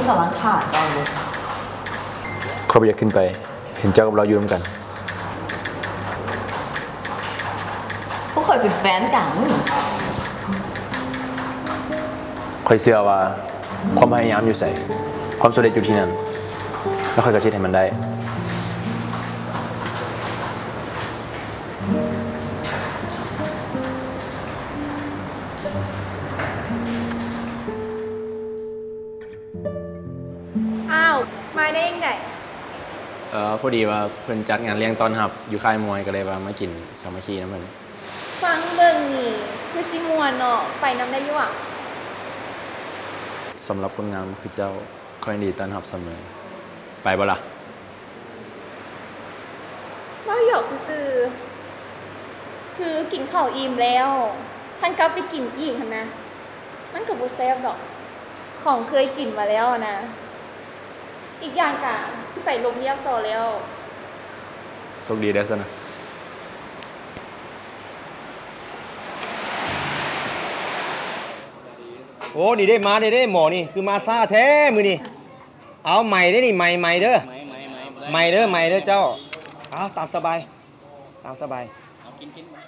กำลังถ่ายเจ้าเลยเขาไปอยากขึ้นไปเห็นเจ้ากับเราอยู่ร่วมกันพวกคอยเป็นแฟนกันคอยเชื่อว่าความพยายามอยู่ใส่ความสำเร็จอยู่ที่นั่นแล้วคอยกระชิดให้มันได้อ้าวมาได้ยังไงพอดีว่าเพิ่นจัดงานเลี้ยงตอนหับอยู่ค่ายมวยก็เลยว่ามากินสามัคคีน้ำเพิ่นฟังเบิ่งนี่คือสิมวนเนาะไปนำได้อยู่อ่ะสำหรับคนงามคือเจ้าคอยดีต้อนรับเสมอไปบ่ล่ะว่าหยอกซื่อคือกินข้าวอิ่มแล้วท่านกลับไปกินอีกนะมันก็บ่แซ่บดอกของเคยกินมาแล้วนะอีกอย่างกะสิไปโรงเรียนต่อแล้วโชคดีได้ซะนะโอ้นี่ได้มาได้หมอนี่คือมาซาแท้มือนี่เอาใหม่ได้นี่ใหม่เด้อใหม่เด้อเจ้าเอาตามสบายเอากิน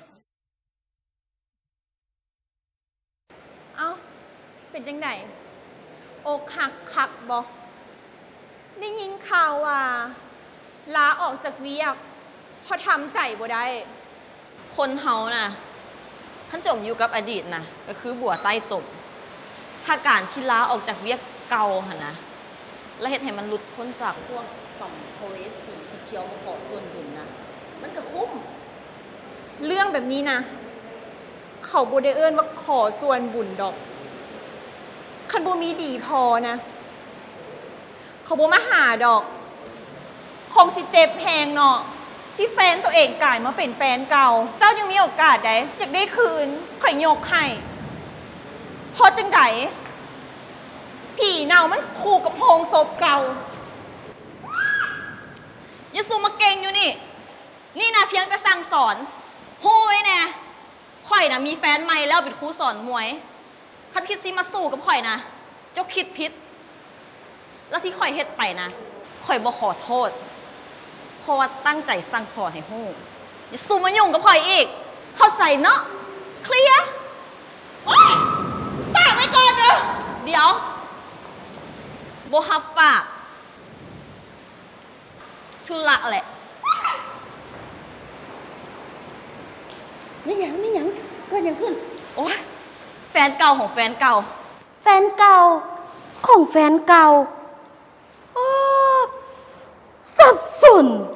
เอาเป็นจังไดอกหักคักบ่ได้ยินข่าวว่าลาออกจากเวียกพอทำใจบ่ได้คนเฮาน่ะท่านจมอยู่กับอดีตนะก็คือบัวใต้ตมถ้าการที่ลาออกจากเวียกเก่าหั่นนะและเฮ็ดให้มันหลุดพ้นจากพวกสัมภเวสีที่เที่ยวมาขอส่วนบุญนะมันก็คุ้มเรื่องแบบนี้นะเขาบ่ได้เอิ้นว่าขอส่วนบุญดอกคันบ่มีดีพอนะเขาบ่มาหาดอกคงสิเจ็บแพงเนาะที่แฟนตัวเองกลายมาเป็นแฟนเก่าเจ้ายังมีโอกาสได้อยากได้คืนข่อยยกให้พอจังไดผีเน่ามันคู่กับโฮงศพเก่าอย่าสู้มาเก่งอยู่นี่นะเพียงแต่สั่งสอนฮู้ไว้แน่ข่อยนะมีแฟนใหม่แล้วเป็นครูสอนมวยคันคิดสิมาสู้กับข่อยนะเจ้าคิดผิดแล้วที่ข่อยเฮ็ดไปนะข่อยบ่ขอโทษเพราะว่าตั้งใจสั่งสอนให้ฮู้อย่าสู้มายุ่งกับข่อยอีกเข้าใจเนาะเคลียร์ฝากไว้ก่อนเด้อเดี๋ยวบ่ฮับฝากธุระแหละไม่หยังก็ยังขึ้นโอ๊ยแฟนเก่าของแฟนเก่าแฟนเก่าของแฟนเก่าสับสน